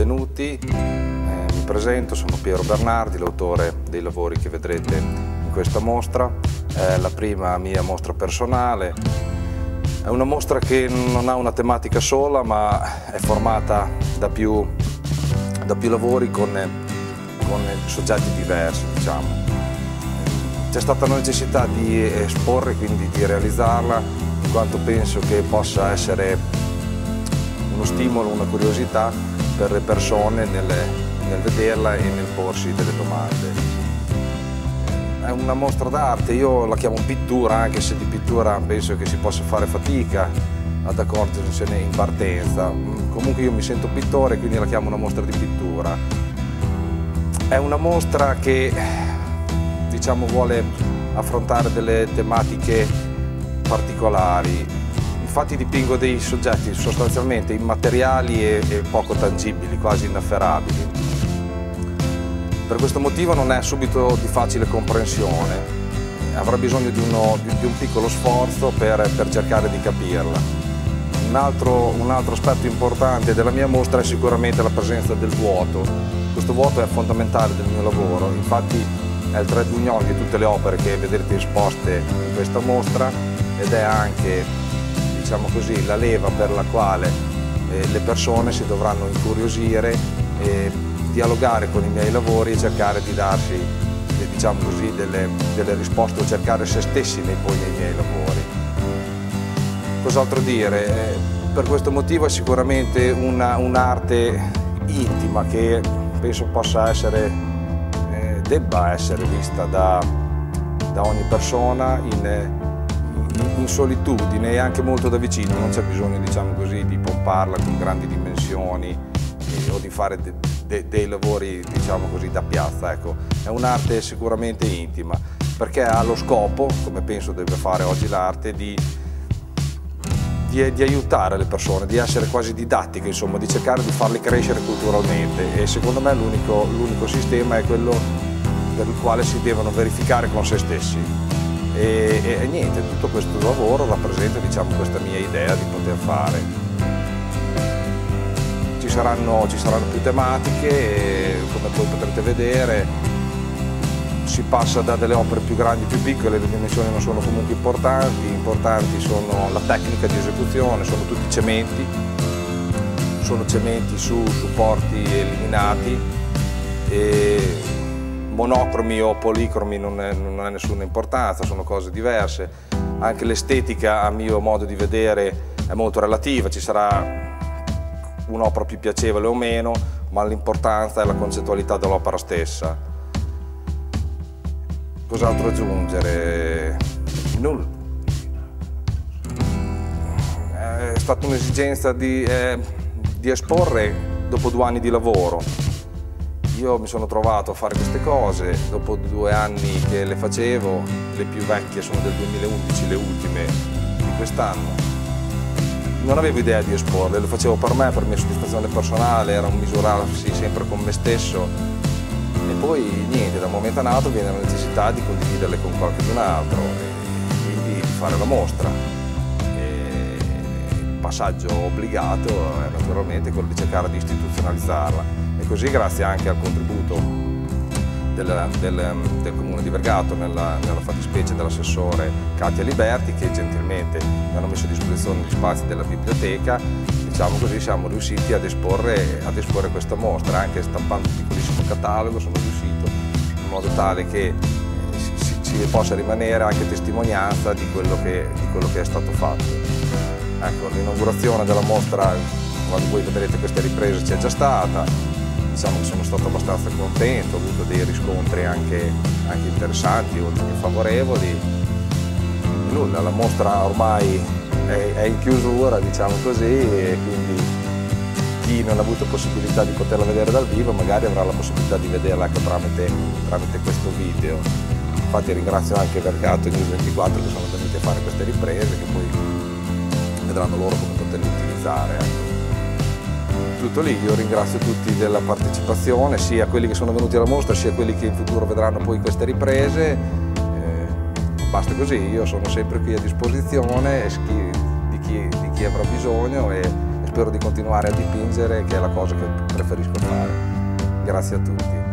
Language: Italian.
benvenuti. Mi presento, sono Piero Bernardi, l'autore dei lavori che vedrete in questa mostra. È la prima mia mostra personale. È una mostra che non ha una tematica sola, ma è formata da più lavori con soggetti diversi, diciamo. C'è stata la necessità di esporre, quindi di realizzarla, in quanto penso che possa essere uno stimolo, una curiosità per le persone nel vederla e nel porsi delle domande. È una mostra d'arte, io la chiamo pittura, anche se di pittura penso che si possa fare fatica ad accorgersene in partenza. Comunque io mi sento pittore, quindi la chiamo una mostra di pittura. È una mostra che, diciamo, vuole affrontare delle tematiche particolari. Infatti dipingo dei soggetti sostanzialmente immateriali e poco tangibili, quasi inafferrabili. Per questo motivo non è subito di facile comprensione, avrà bisogno di un piccolo sforzo per cercare di capirla. Un altro aspetto importante della mia mostra è sicuramente la presenza del vuoto. Questo vuoto è fondamentale del mio lavoro, infatti è il trait d'union di tutte le opere che vedrete esposte in questa mostra ed è anche, diciamo così, la leva per la quale le persone si dovranno incuriosire e dialogare con i miei lavori e cercare di darsi, diciamo così, delle risposte o cercare se stessi nei miei lavori. Cos'altro dire? Per questo motivo è sicuramente un'arte intima che penso possa essere, debba essere vista da ogni persona in solitudine e anche molto da vicino. Non c'è bisogno, diciamo così, di pomparla con grandi dimensioni o di fare dei lavori, diciamo così, da piazza. Ecco. È un'arte sicuramente intima, perché ha lo scopo, come penso deve fare oggi l'arte, di aiutare le persone, di essere quasi didattica, insomma, di cercare di farle crescere culturalmente, e secondo me l'unico sistema è quello per il quale si devono verificare con se stessi. E niente, tutto questo lavoro rappresenta, diciamo, questa mia idea di poter fare. Ci saranno più tematiche e, come poi potrete vedere, si passa da delle opere più grandi, più piccole, le dimensioni non sono comunque importanti sono la tecnica di esecuzione, sono tutti cementi, sono cementi su supporti eliminati, e monocromi o policromi non ha nessuna importanza, sono cose diverse. Anche l'estetica, a mio modo di vedere, è molto relativa, ci sarà un'opera più piacevole o meno, ma l'importanza è la concettualità dell'opera stessa. Cos'altro aggiungere? Nulla. È stata un'esigenza di esporre dopo 2 anni di lavoro. Io mi sono trovato a fare queste cose dopo 2 anni che le facevo, le più vecchie sono del 2011, le ultime di quest'anno. Non avevo idea di esporle, lo facevo per me, per mia soddisfazione personale, era un misurarsi sempre con me stesso. E poi niente, da un momento all'altro viene la necessità di condividerle con qualcun altro e quindi di fare la mostra. E il passaggio obbligato è naturalmente quello di cercare di istituzionalizzarla. E così, grazie anche al contributo del Comune di Vergato, nella fattispecie dell'assessore Katia Liberti, che gentilmente mi hanno messo a disposizione gli spazi della biblioteca, diciamo così, siamo riusciti ad esporre questa mostra. Anche stampando un piccolissimo catalogo sono riuscito, in modo tale che ci possa rimanere anche testimonianza di quello che è stato fatto. Ecco, l'inaugurazione della mostra, quando voi vedrete queste riprese, c'è già stata. Diciamo che sono stato abbastanza contento, ho avuto dei riscontri anche interessanti, oltre che favorevoli. Nulla, la mostra ormai è in chiusura, diciamo così, e quindi chi non ha avuto possibilità di poterla vedere dal vivo magari avrà la possibilità di vederla anche tramite questo video. Infatti ringrazio anche Vergato e News24 che sono venuti a fare queste riprese, che poi vedranno loro come poterle utilizzare. Ecco. Tutto lì, io ringrazio tutti della partecipazione, sia quelli che sono venuti alla mostra, sia quelli che in futuro vedranno poi queste riprese. Basta così, io sono sempre qui a disposizione di chi avrà bisogno e spero di continuare a dipingere, che è la cosa che preferisco fare. Grazie a tutti.